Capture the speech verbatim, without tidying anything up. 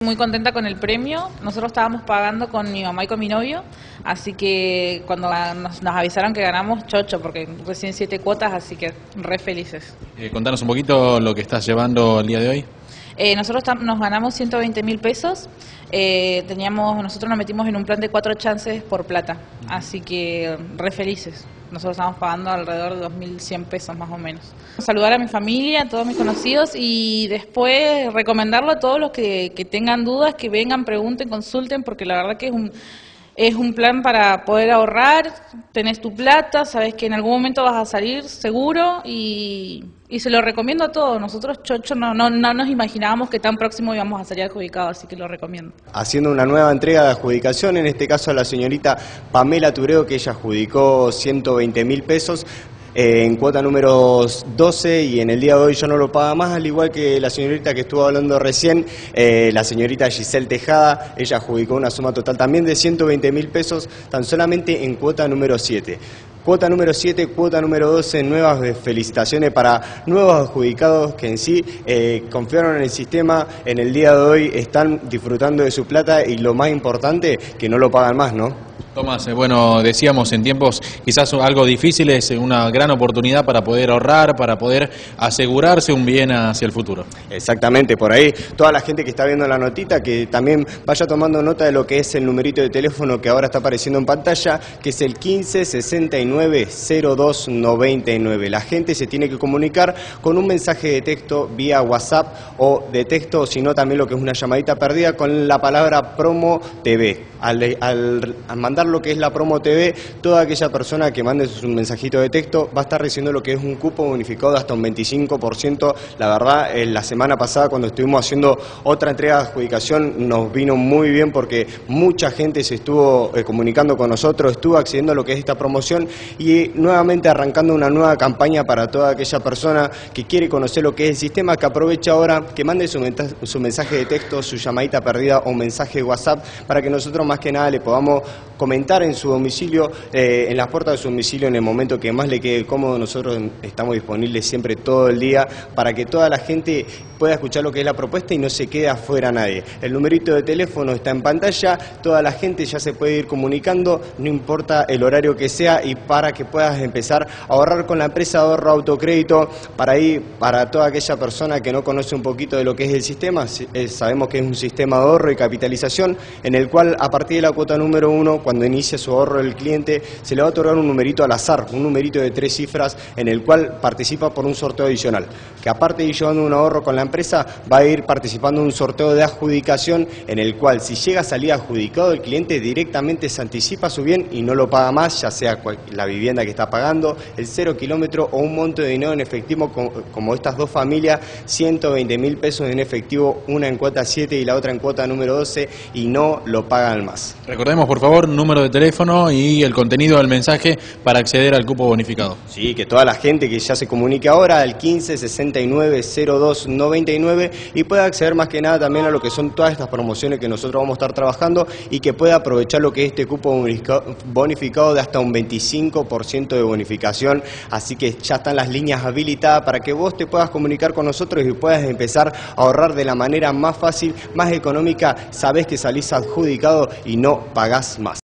Muy contenta con el premio. Nosotros estábamos pagando con mi mamá y con mi novio, así que cuando nos, nos avisaron que ganamos, chocho, porque recién siete cuotas, así que re felices. Eh, contanos un poquito lo que estás llevando el día de hoy. Eh, nosotros nos ganamos ciento veinte mil pesos. Eh, teníamos, nosotros nos metimos en un plan de cuatro chances por plata, así que re felices. Nosotros estamos pagando alrededor de dos mil cien pesos más o menos. Saludar a mi familia, a todos mis conocidos y después recomendarlo a todos los que, que tengan dudas, que vengan, pregunten, consulten, porque la verdad que es un, es un plan para poder ahorrar, tenés tu plata, sabes que en algún momento vas a salir seguro y, y se lo recomiendo a todos. Nosotros, chocho, no, no, no nos imaginábamos que tan próximo íbamos a salir adjudicados, así que lo recomiendo. Haciendo una nueva entrega de adjudicación, en este caso a la señorita Pamela Tureo, que ella adjudicó ciento veinte mil pesos. Eh, en cuota número doce y en el día de hoy yo no lo paga más, al igual que la señorita que estuvo hablando recién, eh, la señorita Giselle Tejada, ella adjudicó una suma total también de ciento veinte mil pesos, tan solamente en cuota número siete. Cuota número siete, cuota número doce, nuevas felicitaciones para nuevos adjudicados que en sí eh, confiaron en el sistema, en el día de hoy están disfrutando de su plata y lo más importante, que no lo pagan más, ¿no? Tomás, eh, bueno, decíamos en tiempos quizás algo difíciles, una gran oportunidad para poder ahorrar, para poder asegurarse un bien hacia el futuro. Exactamente, por ahí toda la gente que está viendo la notita, que también vaya tomando nota de lo que es el numerito de teléfono que ahora está apareciendo en pantalla, que es el quince sesenta y nueve cero dos noventa y nueve. La gente se tiene que comunicar con un mensaje de texto vía WhatsApp o de texto, sino también lo que es una llamadita perdida con la palabra Promo T V. Al, al, al mandar lo que es la Promo T V, toda aquella persona que mande su mensajito de texto va a estar recibiendo lo que es un cupo bonificado de hasta un veinticinco por ciento. La verdad, eh, la semana pasada cuando estuvimos haciendo otra entrega de adjudicación nos vino muy bien porque mucha gente se estuvo eh, comunicando con nosotros, estuvo accediendo a lo que es esta promoción y nuevamente arrancando una nueva campaña para toda aquella persona que quiere conocer lo que es el sistema, que aproveche ahora, que mande su, su mensaje de texto, su llamadita perdida o mensaje de WhatsApp para que nosotros más que nada le podamos comentar en su domicilio, eh, en las puertas de su domicilio en el momento que más le quede cómodo. Nosotros estamos disponibles siempre todo el día para que toda la gente pueda escuchar lo que es la propuesta y no se quede afuera nadie. El numerito de teléfono está en pantalla, toda la gente ya se puede ir comunicando, no importa el horario que sea, y para que puedas empezar a ahorrar con la empresa de ahorro autocrédito. Para ahí, para toda aquella persona que no conoce un poquito de lo que es el sistema, sabemos que es un sistema de ahorro y capitalización en el cual a partir de la cuota número uno, cuando inicia su ahorro el cliente, se le va a otorgar un numerito al azar, un numerito de tres cifras en el cual participa por un sorteo adicional, que aparte de ir llevando un ahorro con la empresa, va a ir participando en un sorteo de adjudicación en el cual si llega a salir adjudicado el cliente directamente se anticipa su bien y no lo paga más, ya sea la vivienda que está pagando, el cero kilómetro o un monto de dinero en efectivo como estas dos familias, ciento veinte mil pesos en efectivo, una en cuota siete y la otra en cuota número doce, y no lo pagan más. Recordemos por favor número de teléfono y el contenido del mensaje para acceder al cupo bonificado. Sí, que toda la gente que ya se comunique ahora al quince sesenta y nueve cero dos noventa y nueve y pueda acceder más que nada también a lo que son todas estas promociones que nosotros vamos a estar trabajando y que pueda aprovechar lo que es este cupo bonificado de hasta un veinticinco por ciento de bonificación. Así que ya están las líneas habilitadas para que vos te puedas comunicar con nosotros y puedas empezar a ahorrar de la manera más fácil, más económica. Sabés que salís adjudicado y no pagás más.